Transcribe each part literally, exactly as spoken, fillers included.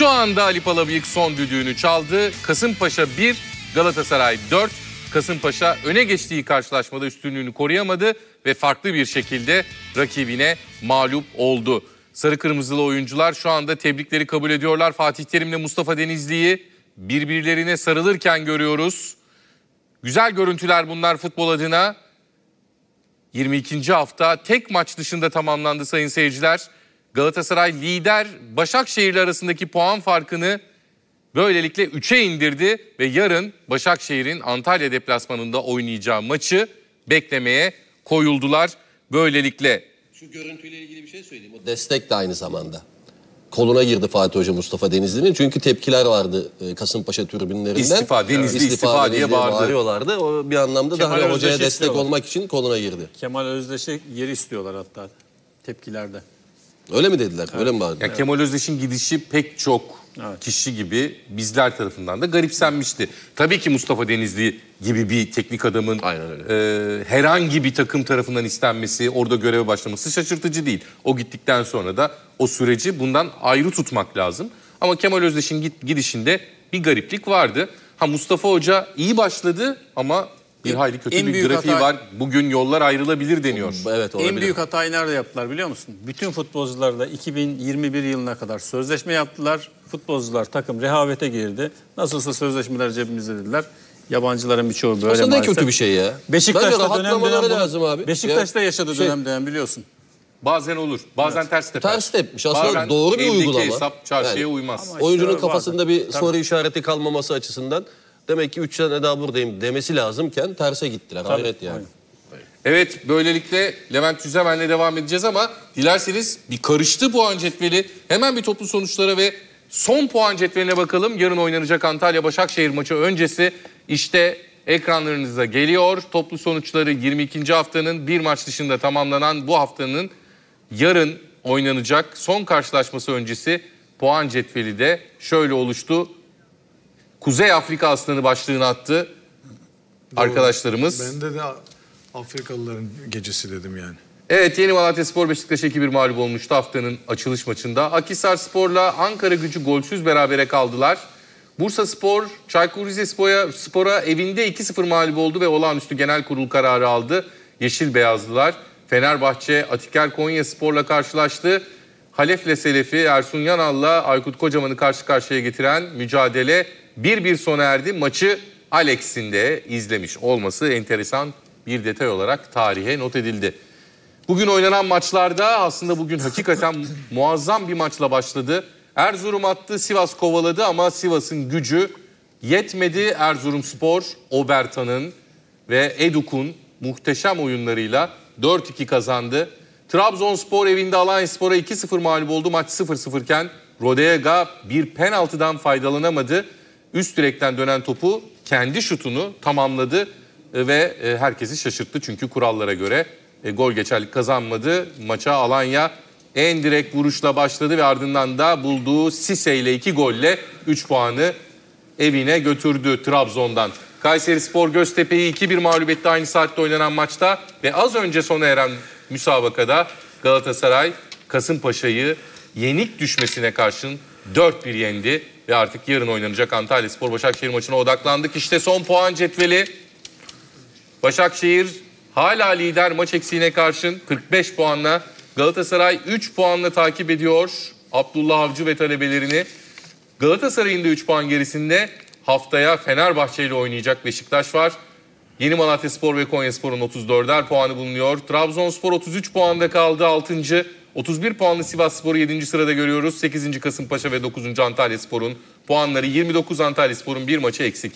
Şu anda Ali Palabıyık son düdüğünü çaldı. Kasımpaşa bir, Galatasaray dört. Kasımpaşa öne geçtiği karşılaşmada üstünlüğünü koruyamadı ve farklı bir şekilde rakibine mağlup oldu. Sarı kırmızılı oyuncular şu anda tebrikleri kabul ediyorlar. Fatih Terim'le Mustafa Denizli'yi birbirlerine sarılırken görüyoruz. Güzel görüntüler bunlar futbol adına. yirmi ikinci hafta tek maç dışında tamamlandı sayın seyirciler. Galatasaray lider Başakşehir arasındaki puan farkını böylelikle üçe indirdi ve yarın Başakşehir'in Antalya deplasmanında oynayacağı maçı beklemeye koyuldular. Böylelikle şu görüntüyle ilgili bir şey söyleyeyim. O destek de aynı zamanda. Koluna girdi Fatih Hoca Mustafa Denizli'nin. Çünkü tepkiler vardı Kasımpaşa tribünlerinden. İstifa, Denizli evet. istifa, istifa diye bağırdı. bağırıyorlardı. O bir anlamda da hani hocaya destek istiyorlar. Olmak için koluna girdi. Kemal Özdeş'e yeri istiyorlar hatta tepkilerde. Öyle mi dediler? Evet. Öyle mi bağırdılar? Ya evet. Kemal Özdeş'in gidişi pek çok evet. kişi gibi bizler tarafından da garipsenmişti. Tabii ki Mustafa Denizli gibi bir teknik adamın e, herhangi bir takım tarafından istenmesi, orada göreve başlaması şaşırtıcı değil. O gittikten sonra da o süreci bundan ayrı tutmak lazım. Ama Kemal Özdeş'in gidişinde bir gariplik vardı. Ha Mustafa Hoca iyi başladı ama bir hayli kötü en bir grafiği hata... var. Bugün yollar ayrılabilir deniyor. Evet, olabilir. En büyük hatayı nerede yaptılar biliyor musun? Bütün futbolcular da iki bin yirmi bir yılına kadar sözleşme yaptılar. Futbolcular takım rehavete girdi. Nasılsa sözleşmeler cebimizde dediler. Yabancıların birçoğu böyle aslında maalesef. Aslında kötü bir şey ya. Beşiktaş'ta dönem dönem lazım abi. Beşiktaş'ta ya, yaşadı şey... dönem dönem biliyorsun. Bazen olur. Bazen evet. ters teper. Ters tepmiş. Aslında bazen doğru bir uygulama. Hesap çarşıya yani, uymaz. Işte oyuncunun kafasında bazen. bir Tabii. soru işareti kalmaması açısından demek ki üç sene daha buradayım demesi lazımken terse gittiler. Tabii. Hayret yani. Aynen. Evet, böylelikle Levent Tüzemen'le devam edeceğiz ama dilerseniz bir karıştı puan cetveli. Hemen bir toplu sonuçlara ve son puan cetveline bakalım. Yarın oynanacak Antalya Başakşehir maçı öncesi işte ekranlarınıza geliyor. Toplu sonuçları yirmi ikinci haftanın bir maç dışında tamamlanan bu haftanın yarın oynanacak son karşılaşması öncesi puan cetveli de şöyle oluştu. Kuzey Afrika Aslanı başlığını attı Doğru. arkadaşlarımız. Bende de Afrikalıların gecesi dedim yani. Evet, Yeni Malatyaspor Beşiktaş'a iki bir mağlup olmuştu haftanın açılış maçında. Akhisarspor'la Ankara Gücü golsüz berabere kaldılar. Bursaspor, Çaykur Rizespor'a Spor'a evinde iki sıfır mağlup oldu ve olağanüstü genel kurul kararı aldı. Yeşil beyazlılar. Fenerbahçe, Atiker Konyaspor'la karşılaştı. Halef'le Selefi, Ersun Yanal'la Aykut Kocaman'ı karşı karşıya getiren mücadele bir bir sona erdi. Maçı Alex'in de izlemiş olması enteresan bir detay olarak tarihe not edildi. Bugün oynanan maçlarda aslında bugün hakikaten muazzam bir maçla başladı. Erzurum attı, Sivas kovaladı ama Sivas'ın gücü yetmedi. Erzurumspor, Obertan'ın ve Eduk'un muhteşem oyunlarıyla dört iki kazandı. Trabzonspor evinde Alanyaspor'a iki sıfır mağlup oldu. Maç sıfır sıfır iken Rodega bir penaltıdan faydalanamadı. Üst direkten dönen topu kendi şutunu tamamladı ve herkesi şaşırttı. Çünkü kurallara göre gol geçerlik kazanmadı. Maça Alanya en direkt vuruşla başladı ve ardından da bulduğu Sise ile iki golle üç puanı evine götürdü Trabzon'dan. Kayserispor Göztepe'yi iki bir mağlup etti aynı saatte oynanan maçta ve az önce sona eren müsabakada Galatasaray Kasımpaşa'yı yenik düşmesine karşın dört bir yendi ve artık yarın oynanacak Antalyaspor Başakşehir maçına odaklandık. İşte son puan cetveli. Başakşehir hala lider maç eksiğine karşın kırk beş puanla. Galatasaray üç puanla takip ediyor Abdullah Avcı ve talebelerini. Galatasaray'ın da üç puan gerisinde haftaya Fenerbahçe ile oynayacak Beşiktaş var. Yeni Malatyaspor ve Konyaspor'un otuz dörder puanı bulunuyor. Trabzonspor otuz üç puanda kaldı altıncı otuz bir puanlı Sivasspor'u yedinci sırada görüyoruz. sekizinci Kasımpaşa ve dokuzuncu Antalyaspor'un puanları yirmi dokuz. Antalyaspor'un bir maçı eksik.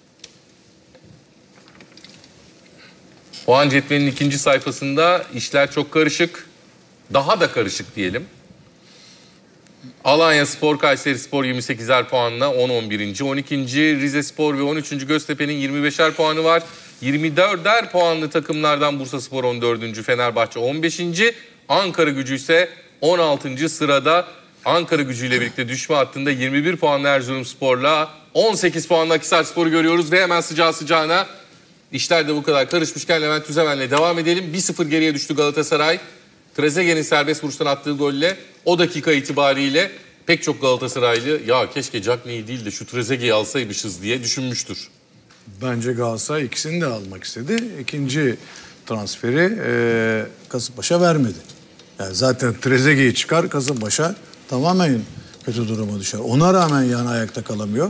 Puan cetvelinin ikinci sayfasında işler çok karışık. Daha da karışık diyelim. Alanyaspor, Kayserispor yirmi sekizer puanla on on birinci on ikinci Rizespor ve on üçüncü Göztepe'nin yirmi beşer puanı var. yirmi dörder puanlı takımlardan Bursaspor on dördüncü Fenerbahçe on beşinci Ankara Gücü ise on altıncı sırada. Ankara Gücü ile birlikte düşme hattında yirmi bir puanlı Erzurumspor'la on sekiz puanlı Akhisarspor'u görüyoruz ve hemen sıcağı sıcağına işler de bu kadar karışmışken Levent Tüzemen'le devam edelim. bir sıfır geriye düştü Galatasaray. Trezeguet'in serbest vuruştan attığı golle o dakika itibariyle pek çok Galatasaraylı ya keşke Cagney'i değil de şu Trezeguet'i alsaymışız diye düşünmüştür. Bence Galatasaray ikisini de almak istedi. İkinci transferi e, Kasımpaşa vermedi. Yani zaten Trezeguet'i çıkar, Kasımpaşa tamamen kötü duruma düşer. Ona rağmen yani ayakta kalamıyor.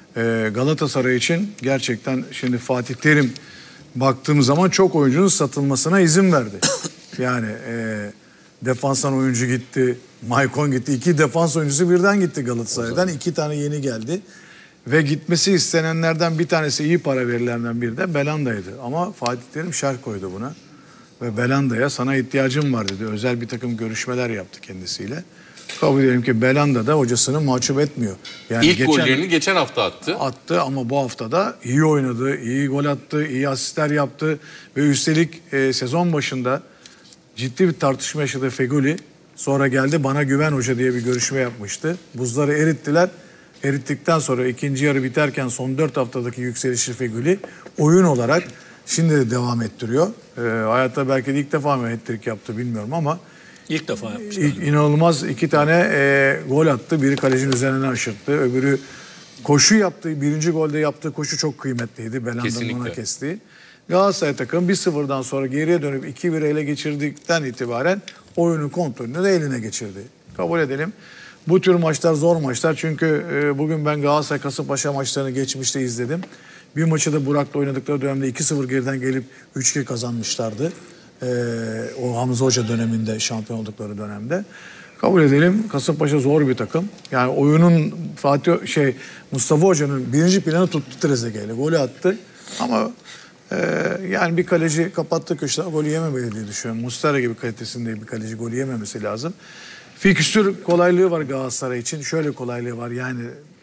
E, Galatasaray için gerçekten şimdi Fatih Terim baktığım zaman çok oyuncunun satılmasına izin verdi. Yani e, defanstan oyuncu gitti, Maicon gitti. İki defans oyuncusu birden gitti Galatasaray'dan. İki tane yeni geldi. Ve gitmesi istenenlerden bir tanesi, iyi para verilenden biri de Belanda'ydı. Ama Fatih Terim şerh koydu buna. Ve Belanda'ya sana ihtiyacım var dedi. Özel bir takım görüşmeler yaptı kendisiyle. Kabul edelim ki Belanda da hocasını mahcup etmiyor. Yani İlk geçen, gollerini geçen hafta attı. attı ama bu hafta da iyi oynadı, iyi gol attı, iyi asistler yaptı. Ve üstelik e, sezon başında ciddi bir tartışma yaşadı Feguli. Sonra geldi bana güven hoca diye bir görüşme yapmıştı. Buzları erittiler. Erittikten sonra ikinci yarı biterken son dört haftadaki yükselişi Feguli oyun olarak şimdi de devam ettiriyor. Ee, hayatta belki de ilk defa mı hat-trick yaptı bilmiyorum ama İlk defa yapmışlar. İlk, inanılmaz iki tane e, gol attı. Biri kalecinin üzerinden aşırttı. Öbürü koşu yaptı. Birinci golde yaptığı koşu çok kıymetliydi. Belanda'nın ona kestiği. Galatasaray takım bir sıfırdan sonra geriye dönüp iki bir ele geçirdikten itibaren oyunun kontrolünü de eline geçirdi. Kabul edelim. Bu tür maçlar zor maçlar. Çünkü e, bugün ben Galatasaray Kasımpaşa maçlarını geçmişte izledim. Bir maçı da Burak'la oynadıkları dönemde iki sıfır geriden gelip üç iki kazanmışlardı. Ee, o Hamza Hoca döneminde, şampiyon oldukları dönemde. Kabul edelim Kasımpaşa zor bir takım. Yani oyunun Fatih şey Mustafa Hoca'nın birinci planı tuttu Trezeguet'le. Golü attı. Ama e, yani bir kaleci kapattığı köşeden golü yememeli diye düşünüyorum. Muslera gibi kalitesinde bir kaleci golü yememesi lazım. Fikstür kolaylığı var Galatasaray için. Şöyle kolaylığı var yani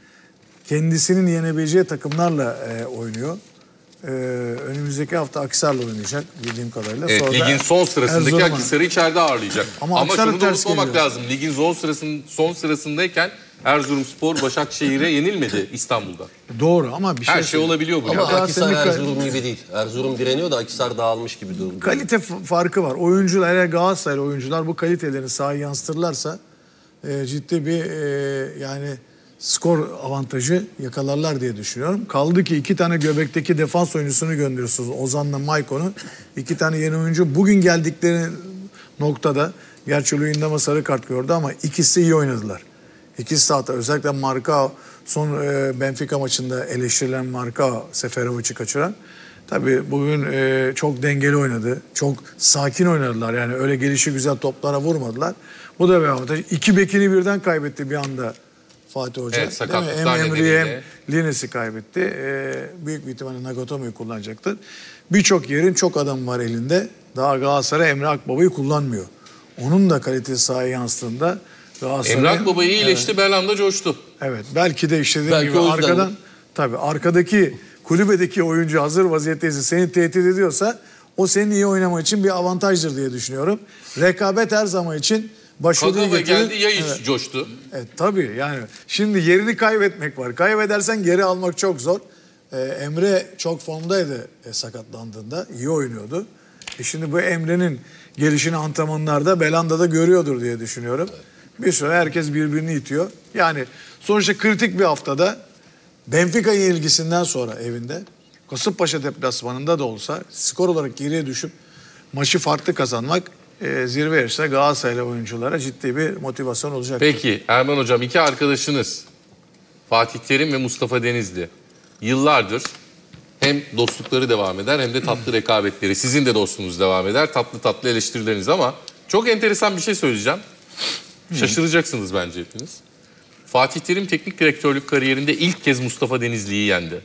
kendisinin yenebileceği takımlarla e, oynuyor. Ee, önümüzdeki hafta Akhisar'la oynayacak bildiğim kadarıyla. Evet, Sonra ligin son sırasındaki Erzurum'a. Akhisar'ı içeride ağırlayacak. Ama Ama Akhisar'ı şunu da ters unutmamak geliyor. lazım. Ligin son, sırasının, son sırasındayken Erzurumspor Başakşehir'e yenilmedi İstanbul'da. Doğru ama bir şey Her şey söyleyeyim. olabiliyor bu. Ama ya. Galatasaray'ın Akhisar kal- Erzurum gibi değil. Erzurum direniyor da Akhisar dağılmış gibi durumda. Kalite f- farkı var. Oyuncular, eğer Galatasaraylı oyuncular bu kalitelerini sahaya yansıtırlarsa e, ciddi bir e, yani skor avantajı yakalarlar diye düşünüyorum. Kaldı ki iki tane göbekteki defans oyuncusunu gönderiyorsunuz. Ozan'la Maicon'u. İki tane yeni oyuncu. Bugün geldikleri noktada gerçi Luyendama sarı kart gördü ama ikisi iyi oynadılar. İkisi de hatta özellikle Marka son e, Benfica maçında eleştirilen Marka Seferovic'i kaçıran. Tabii bugün e, çok dengeli oynadı. Çok sakin oynadılar. Yani öyle gelişi güzel toplara vurmadılar. Bu da bir avantaj. İki bekini birden kaybetti bir anda Fatih Hoca. Evet, Değil mi? sakatlıklar Hem Emre'yi hem nedeniyle. Lines'i kaybetti. E, büyük bir ihtimalle Nagatomo'yu kullanacaktır. Birçok yerin çok adam var elinde. Daha Galatasaray Emre Akbaba'yı kullanmıyor. Onun da kalitesi sahaya yansıdığında Galatasaray... Emre Akbaba iyileşti, Belanda coştu. Evet, belki de işte dediğim Belki gibi o yüzden arkadan de. tabii arkadaki kulübedeki oyuncu hazır vaziyetteyse seni tehdit ediyorsa o senin iyi oynaman için bir avantajdır diye düşünüyorum. Rekabet her zaman için başarıyı Kagawa getirir. geldi, ya iş Evet. coştu. Evet, tabii yani şimdi yerini kaybetmek var. Kaybedersen geri almak çok zor. Ee, Emre çok formdaydı e, sakatlandığında. İyi oynuyordu. E şimdi bu Emre'nin gelişini antrenmanlarda Belanda'da görüyordur diye düşünüyorum. Bir süre herkes birbirini itiyor. Yani sonuçta kritik bir haftada Benfica yenilgisinden sonra evinde Kasımpaşa deplasmanında da olsa skor olarak geriye düşüp maçı farklı kazanmak e, zirve yarışında Galatasaraylı oyunculara ciddi bir motivasyon olacak. Peki Erman Hocam, iki arkadaşınız Fatih Terim ve Mustafa Denizli yıllardır hem dostlukları devam eder hem de tatlı rekabetleri. Sizin de dostluğunuz devam eder. Tatlı tatlı eleştirileriniz ama çok enteresan bir şey söyleyeceğim. Şaşıracaksınız bence hepiniz. Fatih Terim teknik direktörlük kariyerinde ilk kez Mustafa Denizli'yi yendi.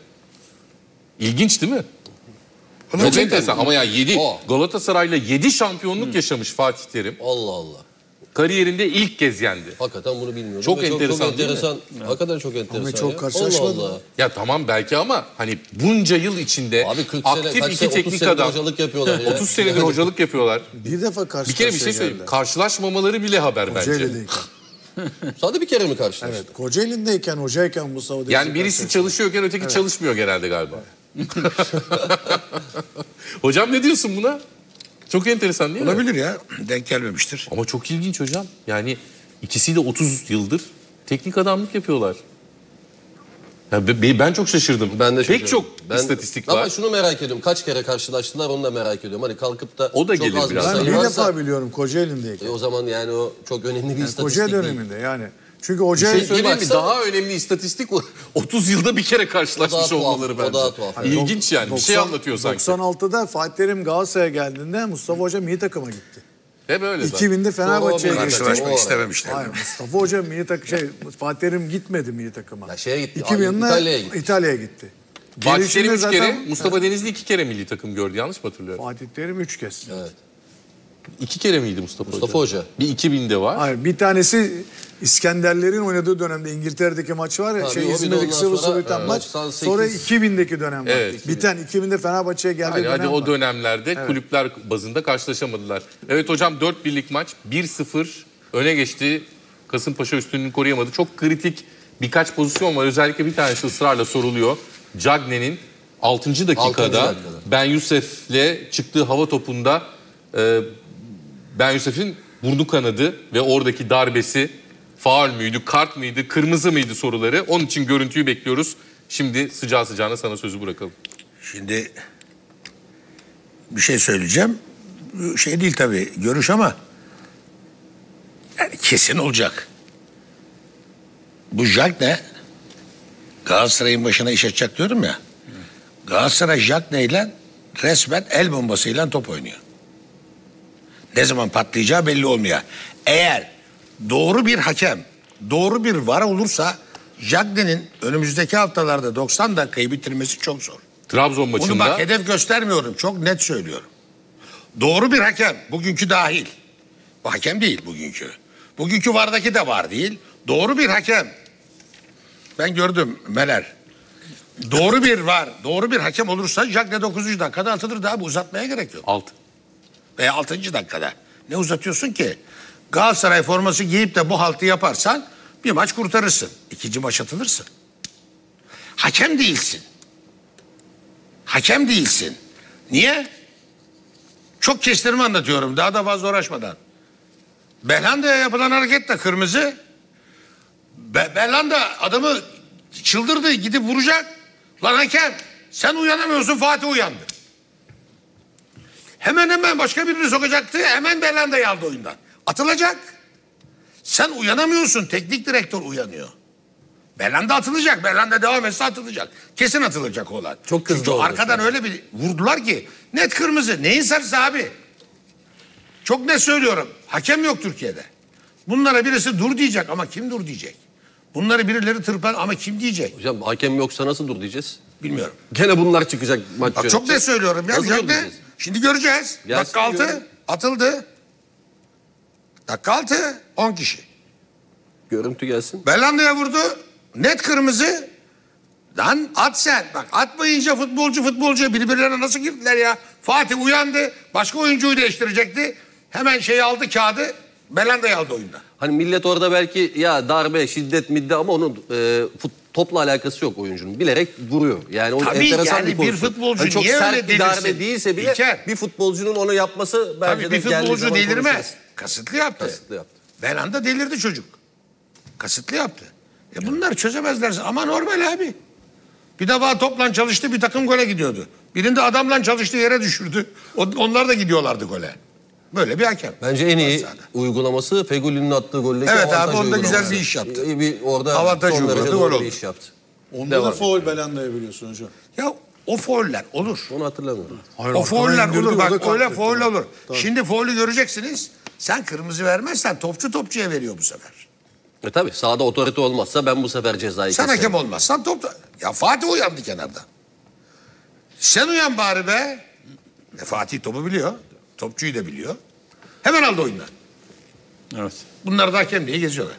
İlginç değil mi? Çok Gerçekten enteresan mi? ama ya yedi O. Galatasaray'la yedi şampiyonluk yaşamış Fatih Terim. Allah Allah. Kariyerinde ilk kez yendi. Hakikaten bunu bilmiyordum. Çok Ve enteresan Çok değil mi? enteresan. Hakikaten çok enteresan çok ya. karşılaşmadı. Allah Allah. Ya tamam belki ama hani bunca yıl içinde Abi kırk sene, aktif kaç iki sene, otuz teknik senedir adam, hocalık yapıyorlar ya. otuz senedir hocalık yapıyorlar. Bir defa karşı Bir kere bir şey söyleyeyim. Karşılaşmamaları bile haber bence. Kocaeli'deyken. Sadece bir kere mi karşılaştın? Evet, Kocaeli'ndeyken hocayken Mustafa Denizli Yani birisi karşılaştı. çalışıyorken öteki çalışmıyor genelde galiba. Hocam ne diyorsun buna? Çok enteresan değil mi? Olabilir ya. Denk gelmemiştir. Ama çok ilginç hocam. Yani ikisi de otuz yıldır Teknik adamlık yapıyorlar. Ya be- ben çok şaşırdım. Ben de Pek şaşırdım. çok Ben- istatistik Ama var. şunu merak ediyorum. Kaç kere karşılaştılar onu da merak ediyorum. Hani kalkıp da O da çok gelir az bir biraz. Ben sayı bir varsa, defa biliyorum Kocaeli'ndeyken. e, o zaman yani o çok önemli bir Yani istatistik Kocaeli değil. döneminde yani. Çünkü Bir Hoca şey söyleyeyim mi? baksana- Daha önemli istatistik o. otuz yılda bir kere O daha karşılaşmış tuhaf, olmaları o bence. daha tuhaf. Hani İlginç yani. Bir şey doksan anlatıyor sanki. doksan altıda Fatih Terim Galatasaray'a geldiğinde Mustafa Hoca milli takıma gitti. Hep öyle zaten. iki binde Fenerbahçe'ye Sonra o geçti. Karşılaşmak istememişler. Hayır, Mustafa Hoca milli takım şey Fatih Terim gitmedi milli takıma. Ya şeye gitti, iki bin yılında İtalya'ya gitti. İtalya'ya gitti. Fatih Gelişinde Terim üç zaten- kere, Mustafa Denizli iki kere milli takım gördü. Yanlış mı hatırlıyorum? Fatih Terim üç kez. Evet. İki kere miydi Mustafa, Mustafa Hoca. Bir iki binde var. Hayır, bir tanesi İskenderlerin oynadığı dönemde İngiltere'deki maç var ya, Tabii, şey o bir de İzmir'deki ondan sıfır sonra, sıfır biten evet, maç. doksan sekiz. Sonra iki bindeki dönem var. Evet. Biten iki binde Fenerbahçe'ye geldiği Hadi, dönem hadi o var. dönemlerde kulüpler bazında karşılaşamadılar. Evet hocam, dört birlik maç bir sıfır öne geçti. Kasımpaşa üstünlüğünü koruyamadı. Çok kritik birkaç pozisyon var. Özellikle bir tanesi ısrarla soruluyor. Cagney'in altıncı dakikada, Altıncı dakikada. Ben Yusuf'le çıktığı hava topunda e, Ben Yusuf'un burnu kanadı ve oradaki darbesi faul müydü, kart mıydı, kırmızı mıydı soruları. Onun için görüntüyü bekliyoruz. Şimdi sıcağı sıcağına sana sözü bırakalım. Şimdi bir şey söyleyeceğim. Şey değil tabii, görüş ama yani kesin olacak. Bu Jagne Galatasaray'ın başına iş açacak diyorum ya. Galatasaray Jagne ile resmen el bombasıyla top oynuyor. Ne zaman patlayacağı belli olmuyor. Eğer doğru bir hakem, doğru bir var olursa Jagne'nin önümüzdeki haftalarda doksan dakikayı bitirmesi çok zor. Trabzon maçında... Bunu bak hedef göstermiyorum. Çok net söylüyorum. Doğru bir hakem. Bugünkü dahil. Bu hakem değil bugünkü. Bugünkü vardaki de var değil. Doğru bir hakem. Ben gördüm Meler. Doğru bir var. Doğru bir hakem olursa Jagne dokuzuncu dakikada atılır, daha bu uzatmaya gerek yok. Altı. Veya altıncı dakikada. Ne uzatıyorsun ki? Galatasaray forması giyip de bu haltı yaparsan bir maç kurtarırsın. İkinci maç atılırsın. Hakem değilsin. Hakem değilsin. Niye? Çok kestirme anlatıyorum. Daha da fazla uğraşmadan. Belhanda'ya yapılan hareket de kırmızı. Be Belhanda adamı çıldırdı, gidip vuracak. Lan hakem, sen uyanamıyorsun, Fatih uyandı. Hemen hemen başka birini sokacaktı. Hemen Belhanda'yı aldı oyundan. Atılacak. Sen uyanamıyorsun. Teknik direktör uyanıyor. Belhanda atılacak. Belhanda devam etse atılacak. Kesin atılacak olan. Çok kızdı Çünkü oldu arkadan yani. öyle bir vurdular ki. Net kırmızı. Neyin sarısı abi? Çok net söylüyorum. Hakem yok Türkiye'de. Bunlara birisi dur diyecek ama kim dur diyecek? Bunları birileri tırpan ama kim diyecek? Hocam hakem yoksa nasıl dur diyeceğiz? Bilmiyorum. Gene bunlar çıkacak maç Bak çok yönetecek. net söylüyorum. Ya, Nasıl Jagne- dur diyeceğiz? Şimdi göreceğiz. Gelsin Dakika altı görelim. atıldı. Dakika altı on kişi. Görüntü gelsin. Belhanda'ya vurdu. Net kırmızı. Lan at sen. Bak atmayınca futbolcu futbolcuya birbirlerine nasıl girdiler ya? Fatih uyandı. Başka oyuncuyu değiştirecekti. Hemen şeyi aldı, kağıdı. Belhanda'yı aldı oyundan. Hani millet orada belki ya darbe, şiddet, midde ama onun e, fut, topla alakası yok oyuncunun. Bilerek vuruyor. Yani o Tabii enteresan yani bir pozisyon. futbolcu Hani çok niye sert öyle bir darbe delirsin? değilse bile İlker. bir futbolcunun onu yapması bence Tabii de bir geldiği futbolcu zaman delirmez. konuşuruz. Kasıtlı yaptı. Kasıtlı yaptı. Belhanda delirdi çocuk. Kasıtlı yaptı. E bunlar çözemezlerse ama normal abi. Bir defa topla çalıştı, bir takım gole gidiyordu. Birinde adamla çalıştığı yere düşürdü. O- Onlar da gidiyorlardı gole. Böyle bir hakem. Bence en iyi Sahada. uygulaması Fegüli'nin attığı goldeki Evet abi, avantaj onda güzel uygulaması. bir iş yaptı. İyi bir orada Avantaj son derece uyguladı, doğru gol bir oldu. iş yaptı. Onda Devam da faul Belhanda'ya biliyorsun hocam. Ya o fauller olur. Onu hatırlamıyorum. Hayır, O arkadan fauller indirdi, olur. o Bak da öyle kalktı. faul olur. Tabii. Şimdi faulü göreceksiniz. Sen kırmızı vermezsen topçu topçuya veriyor bu sefer. E tabii sahada otorite olmazsa ben bu sefer cezayı Sen keserim. hakem olmazsan top... Ya Fatih uyandı kenarda. Sen uyan bari be. E, Fatih topu biliyor. Topçuyu da biliyor. Hemen aldı oyundan. Evet. Bunlar da hakem diye geziyorlar.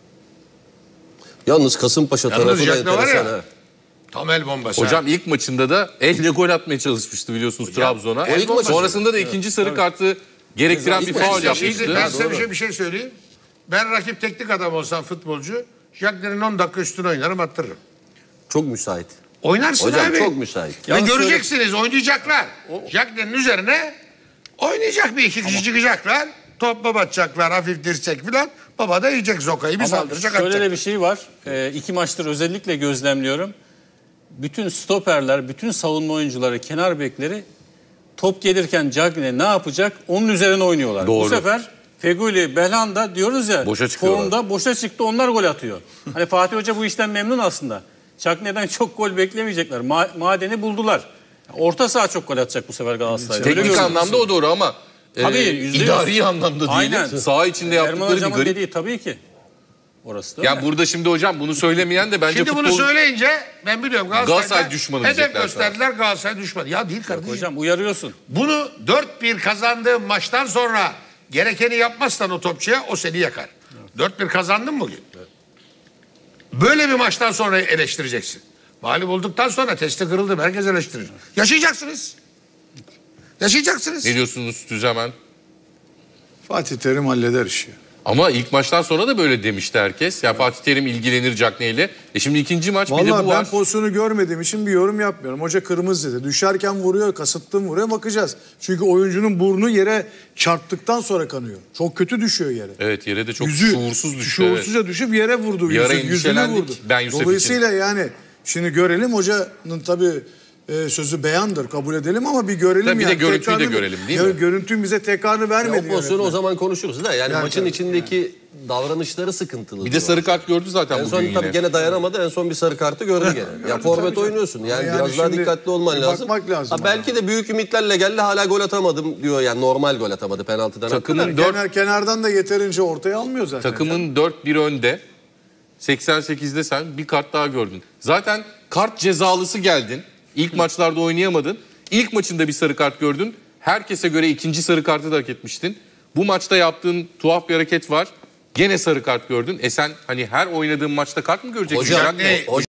Yalnız Kasımpaşa Yalnız tarafı da Jagne var enteresan. ya. ha. Tam el bombası. Hocam ilk maçında da elle gol atmaya çalışmıştı biliyorsunuz Trabzon'a. o ilk maçı. Sonrasında da ikinci sarı kartı gerektiren bir İlk faul maçı. yapmıştı. Şimdi ben size bir şey, bir şey söyleyeyim. Ben rakip teknik adam olsam futbolcu, Jagne'nin on dakika üstüne oynarım, attırırım. Çok müsait. Oynarsın Hocam abi. çok müsait. Ve Yalnız göreceksiniz oynayacaklar. Jagne'nin üzerine oynayacak bir iki kişi çıkacaklar. Top baba atacaklar, hafif dirsek falan. Baba da yiyecek zokayı, bir Ama saldıracak, şöyle atacak. de bir şey var. E, iki maçtır özellikle gözlemliyorum. Bütün stoperler, bütün savunma oyuncuları, kenar bekleri top gelirken Cagney ne yapacak? Onun üzerine oynuyorlar. Doğru. Bu sefer Feguli, Belhanda diyoruz ya, Boşa çıkıyorlar. formda boşa çıktı, onlar gol atıyor. Hani Fatih Hoca bu işten memnun aslında. Cagney'den çok gol beklemeyecekler. Ma- madeni buldular. Orta saha çok gol atacak bu sefer Galatasaray. Öyle Teknik görüyorum. anlamda o doğru ama Tabii, e, yüzde yüz. idari anlamda değil. Aynen. Saha içinde Erman yaptıkları bir Hocam'ın garip. dediği tabii ki. Orası da Ya öyle. burada şimdi hocam bunu söylemeyen de bence Şimdi futbol... bunu söyleyince ben biliyorum Galatasaray'da Galatasaray düşmanı hedef diyecekler gösterdiler, Galatasaray düşmanı. Ya değil kardeşim. Hocam uyarıyorsun. Bunu dört bir kazandığın maçtan sonra gerekeni yapmazsan o topçuya, o seni yakar. dört bir kazandın mı bugün? Böyle bir maçtan sonra eleştireceksin. Mağlup olduktan sonra testi kırıldı, herkes eleştirir. Yaşayacaksınız. Yaşayacaksınız. Ne diyorsunuz Tüzemen? Fatih Terim halleder işi. Ama ilk maçtan sonra da böyle demişti herkes. Ya Fatih Terim ilgilenir Cagney'le. E şimdi ikinci maç bir de Vallahi bu ben var. pozisyonu görmediğim için bir yorum yapmıyorum. Hoca kırmızı dedi. Düşerken vuruyor, kasıttım vuruyor, bakacağız. Çünkü oyuncunun burnu yere çarptıktan sonra kanıyor. Çok kötü düşüyor yere. Evet, yere de çok Yüzü, şuursuz düştü. Şuursuzca düşüp yere vurdu. Bir ara Yüzü, yüzüne endişelendik vurdu. ben Yusuf Dolayısıyla yani şimdi görelim, hocanın tabii e, sözü beyandır, kabul edelim ama bir görelim. Tabii bir de yani. görüntüyü de Tekrarını- görelim, değil Gör- mi? Görüntünün bize tekrarını vermedi. O pozisyonu o yönetmen. zaman konuşuruz da yani, Yani maçın tabii. içindeki davranışları sıkıntılı. Bir de sarı kart gördü zaten En bugün son yine. tabii gene dayanamadı. En son bir sarı kartı gördü gene. Ya forvet tabii. oynuyorsun. Yani, Yani biraz daha şimdi dikkatli olman bir lazım. bakmak lazım Ha, belki de büyük ümitlerle geldi, hala gol atamadım diyor. Yani normal gol atamadı, penaltıdan attı da. Takımın dört Kenar, kenardan da yeterince ortaya almıyor zaten. Takımın dört bir önde. seksen sekizde sen bir kart daha gördün. Zaten kart cezalısı geldin. İlk maçlarda oynayamadın. İlk maçında bir sarı kart gördün. Herkese göre ikinci sarı kartı da hak etmiştin. Bu maçta yaptığın tuhaf bir hareket var. Gene sarı kart gördün. E sen hani her oynadığın maçta kart mı göreceksin? Hocam, Jack? o-